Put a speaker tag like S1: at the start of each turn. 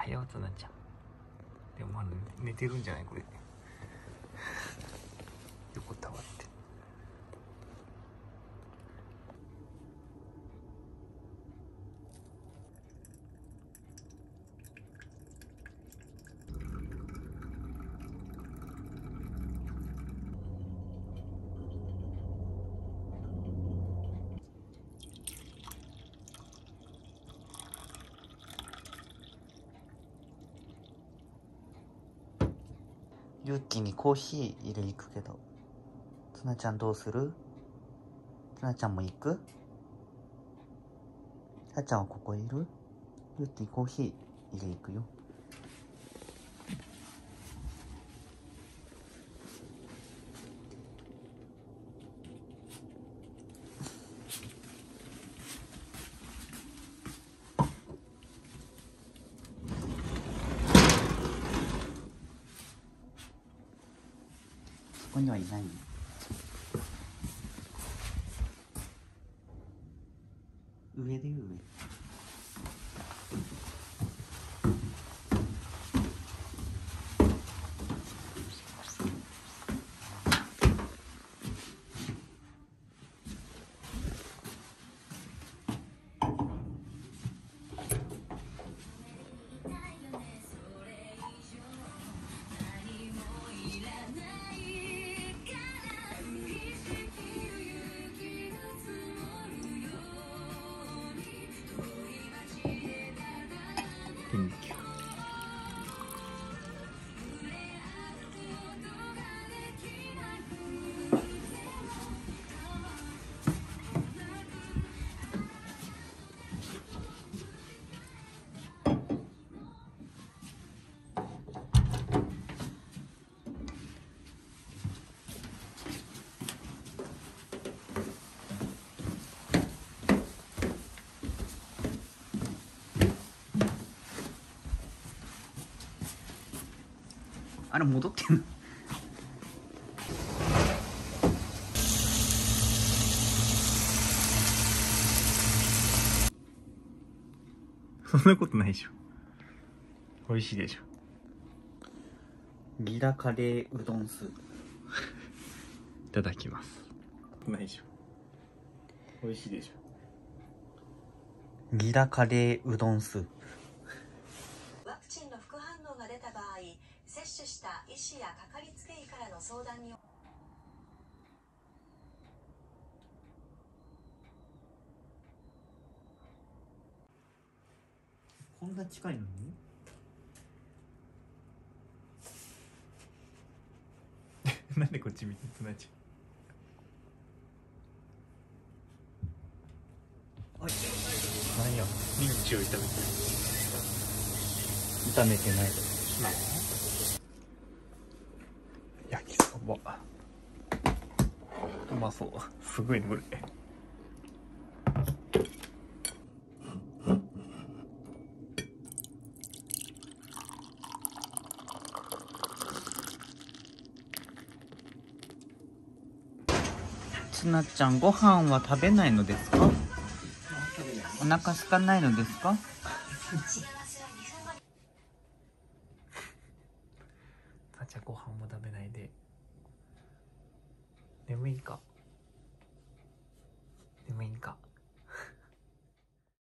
S1: はようつなちゃん。でもまだ寝てるんじゃないこれ。横たわって。ゆうきにコーヒー入れ行くけど、つなちゃんどうする？つなちゃんも行く？さちゃんはここいる？ゆうきにコーヒー入れ行くよ。そこにはいない。上で上。Thank you. あれ戻ってんの？そんなことないでしょ。美味しいでしょ。ギラカレーうどんスープ。いただきます。ないでしょ。美味しいでしょ。ギラカレーうどんスープ。
S2: ワクチンの副反応が出た場合、接種した医師やかかりつけ医からの相談に。
S1: こんな近いのに？なんでこっち見てつなちゃう？なんや、ミンチを炒めてる。炒めてない。焼きそば。うまそう。すごいねこれ。つなちゃん、ご飯は食べないのですか？お腹空かないのですか？つなちゃん、ご飯も食べないで。眠いか？眠いんか？